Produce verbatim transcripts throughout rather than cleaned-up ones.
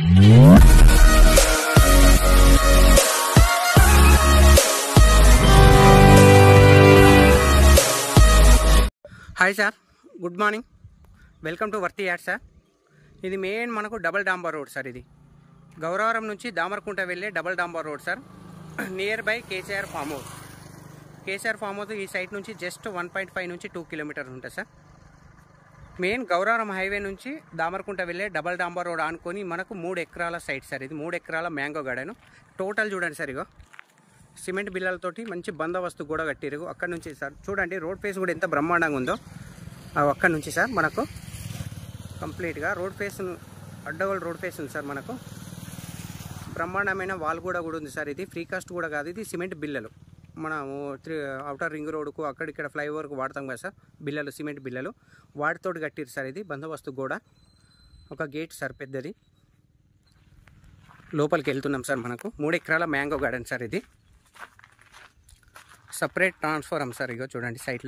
Hi sir, good morning. Welcome to worthy ad sir. ఇది main మనకు double డాంబర్ road sir. ఇది గౌరవరం నుంచి దామరకుంట వెళ్ళే డబల్ డాంబర్ road sir. Near by KCR farm house. KCR farm house ఈ సైట్ నుంచి జస్ట్ వన్ పాయింట్ ఫైవ్ నుంచి టూ కిలోమీటర్స్ ఉంటుంది సార్. మెయిన్ గౌరవరం హైవే నుంచి దామరకుంట వెళ్ళే డబల్ డాంబర్ రోడ్ ఆనుకొని మనకు మూడు ఎకరాల సైట్ సార్. ఇది మూడు ఎకరాల మ్యాంగో గార్డెన్. టోటల్ చూడండి సార్, ఇగో సిమెంట్ బిల్లలతోటి మంచి బందోబస్తు కూడా కట్టిరు. అక్కడ నుంచి సార్ చూడండి, రోడ్ ఫేస్ కూడా ఎంత బ్రహ్మాండంగా ఉందో. అక్కడ నుంచి సార్ మనకు కంప్లీట్గా రోడ్ ఫేస్ అడ్డగోలు రోడ్ ఫేస్ ఉంది సార్. మనకు బ్రహ్మాండమైన వాల్ కూడా కూడా ఉంది సార్. ఇది ఫ్రీ కాస్ట్ కూడా కాదు, ఇది సిమెంట్ బిల్లలు. మనము త్రీ అవుటర్ రింగ్ రోడ్కు అక్కడిక్కడ ఫ్లైఓవర్కు వాడతాం కదా సార్, బిల్లలు సిమెంట్ బిల్లలు వాటితోటి కట్టిరు సార్. ఇది బందోబస్తు కూడా ఒక గేట్ సార్ పెద్దది. లోపలికి వెళ్తున్నాం సార్. మనకు మూడు ఎకరాల మ్యాంగో గార్డెన్ సార్. ఇది సపరేట్ ట్రాన్స్ఫారం సార్. ఇగో చూడండి సైట్లో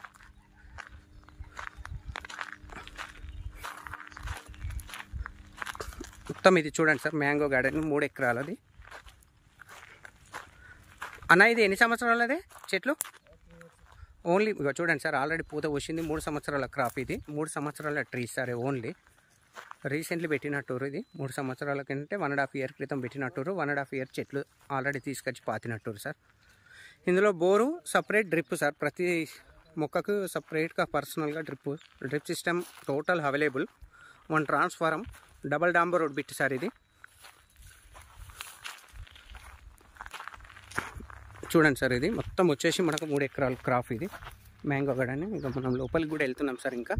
మొత్తం ఇది చూడండి సార్, మ్యాంగో గార్డెన్ మూడు ఎకరాలది. అన్న ఇది ఎన్ని సంవత్సరాలదే చెట్లు? ఓన్లీ ఇక చూడండి సార్, ఆల్రెడీ పూత వచ్చింది. మూడు సంవత్సరాల క్రాప్ ఇది, మూడు సంవత్సరాల ట్రీ సార్. ఓన్లీ రీసెంట్లీ పెట్టినట్టూరు. ఇది మూడు సంవత్సరాల కంటే వన్ అండ్ హాఫ్ ఇయర్ క్రితం పెట్టినట్టూరు. వన్ అండ్ హాఫ్ ఇయర్ చెట్లు ఆల్రెడీ తీసుకొచ్చి పాతినట్టూరు సార్. ఇందులో బోరు సపరేట్ డ్రిప్ సార్. ప్రతి మొక్కకు సపరేట్గా పర్సనల్గా drip drip system total available. One transformer double డాంబర్ రోడ్ బిట్ సార్. ఇది చూడండి సార్, ఇది మొత్తం వచ్చేసి మనకు మూడు ఎకరాల క్రాప్ ఇది మ్యాంగో గార్డెన్. ఇంకా మనం లోపలికి కూడా వెళ్తున్నాం సార్. ఇంకా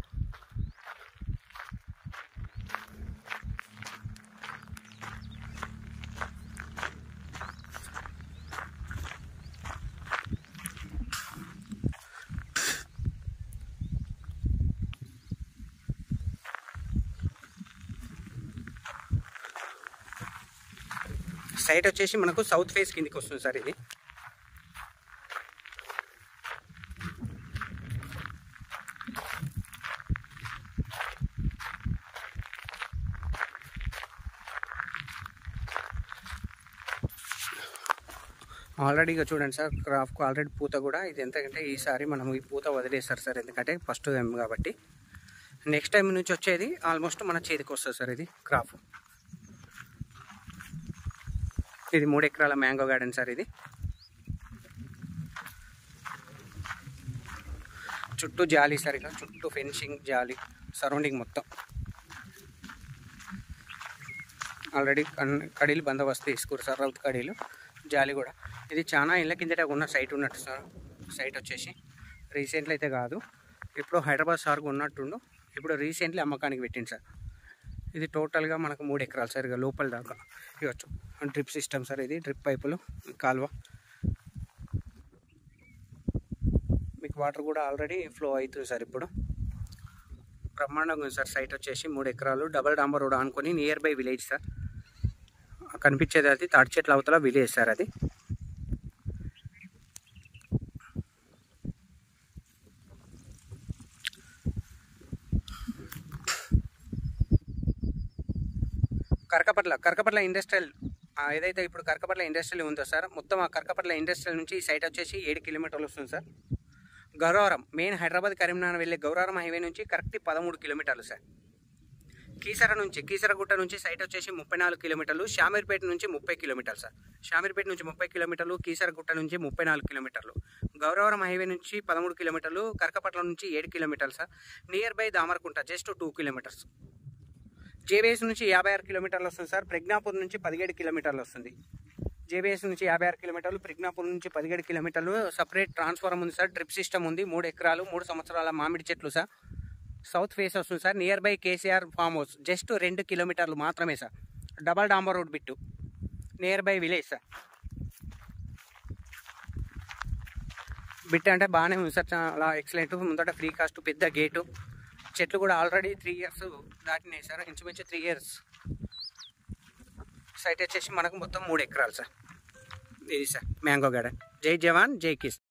సైట్ వచ్చేసి మనకు సౌత్ ఫేస్ కిందికి వస్తుంది సార్. ఇది ఆల్రెడీగా చూడండి సార్, క్రాఫ్ట్కు ఆల్రెడీ పూత కూడా. ఇది ఎంతకంటే ఈసారి మనం ఈ పూత వదిలేస్తారు సార్, ఎందుకంటే ఫస్ట్ టైం కాబట్టి. నెక్స్ట్ టైం నుంచి వచ్చేది ఆల్మోస్ట్ మన చేతికి వస్తుంది సార్. ఇది క్రాఫ్. ఇది మూడు ఎకరాల మ్యాంగో గార్డెన్ సార్. ఇది చుట్టూ జాలి సార్, ఇలా చుట్టూ ఫెన్సింగ్ జాలి సరౌండింగ్ మొత్తం. ఆల్రెడీ కడీలు బందోబస్తు తీసుకురు సార్, రౌత్ కడీలు జాలి కూడా. ఇది చాలా ఇళ్ళ కిందట ఉన్న సైట్ ఉన్నట్టు సార్. సైట్ వచ్చేసి రీసెంట్లీ అయితే కాదు, ఇప్పుడు హైదరాబాద్ సార్కు ఉన్నట్టుండు. ఇప్పుడు రీసెంట్లీ అమ్మకానికి పెట్టింది సార్. ఇది టోటల్గా మనకు మూడు ఎకరాలు సార్. ఇక లోపల దాకా ఇవ్వచ్చు డ్రిప్ సిస్టమ్ సార్. ఇది డ్రిప్ పైపులు, కాలువ, మీకు వాటర్ కూడా ఆల్రెడీ ఫ్లో అవుతుంది సార్. ఇప్పుడు బ్రహ్మాండంగా ఉంది సార్. సైట్ వచ్చేసి మూడు ఎకరాలు డబల్ డాంబర్ రోడ్ ఆనుకొని నియర్ బై విలేజ్ సార్. కనిపించేది అది తాటి చెట్ల అవతల విలేజ్ సార్. అది కరకపట్ల కరకపట్ల ఇండస్ట్రియల్ ఏదైతే ఇప్పుడు కరకపట్ల ఇండస్ట్రియల్ ఉందో సార్, మొత్తం ఆ కరకపట్ల ఇండస్ట్రియల్ నుంచి ఈ సైట్ వచ్చేసి ఏడు కిలోమీటర్లు వస్తుంది సార్. గౌరవరం మెయిన్ హైదరాబాద్ కరీంనగర్ వెళ్ళే గౌరవరం హైవే నుంచి కరెక్ట్ పదమూడు కిలోమీటర్లు సార్. కీసర నుంచి కీసరగుట్ట నుంచి సైట్ వచ్చేసి ముప్పై నాలుగు కిలోమీటర్లు. షామీర్పేట నుంచి ముప్పై కిలోమీటర్లు సార్. షామీర్పేట నుంచి ముప్పై కిలోమీటర్లు, కీసరగుట్ట నుంచి ముప్పై నాలుగు కిలోమీటర్లు, గౌరవరం హైవే నుంచి పదమూడు కిలోమీటర్లు, కరకపట్ల నుంచి ఏడు కిలోమీటర్లు sir. Near by Damarakunta just two kilometres. JBS నుంచి యాభై ఆరు కిలోమీటర్లు వస్తుంది సార్. ప్రజ్ఞాపూర్ నుంచి పదిహేడు కిలోమీటర్లు వస్తుంది. జేబీఎస్ నుంచి యాభై ఆరు కిలోమీటర్లు, ప్రజ్ఞాపూర్ నుంచి పదిహేడు కిలోమీటర్లు. సపరేట్ ట్రాన్స్ఫారం ఉంది సార్. డ్రిప్ సిస్టమ్ ఉంది. మూడు ఎకరాలు మూడు సంవత్సరాల మామిడి చెట్లు సార్. సౌత్ ఫేస్ వస్తుంది sir. Near by KCR farm house just రెండు కిలోమీటర్లు మాత్రమే సార్. డబల్ డాంబర్ road bit near by village sir. Bit అంటే బాగానే ఉంది సార్, చాలా ఎక్సలెంట్. ముందట ఫ్రీ కాస్ట్, పెద్ద గేటు, చెట్లు కూడా ఆల్రెడీ త్రీ ఇయర్స్ దాటినాయి సార్. ఇంచుమించు త్రీ ఇయర్స్ సైట్ వచ్చేసి మనకు మొత్తం మూడు ఎకరాలు సార్. ఇది సార్ మ్యాంగో గార్డెన్. జై జవాన్ జై కిసాన్.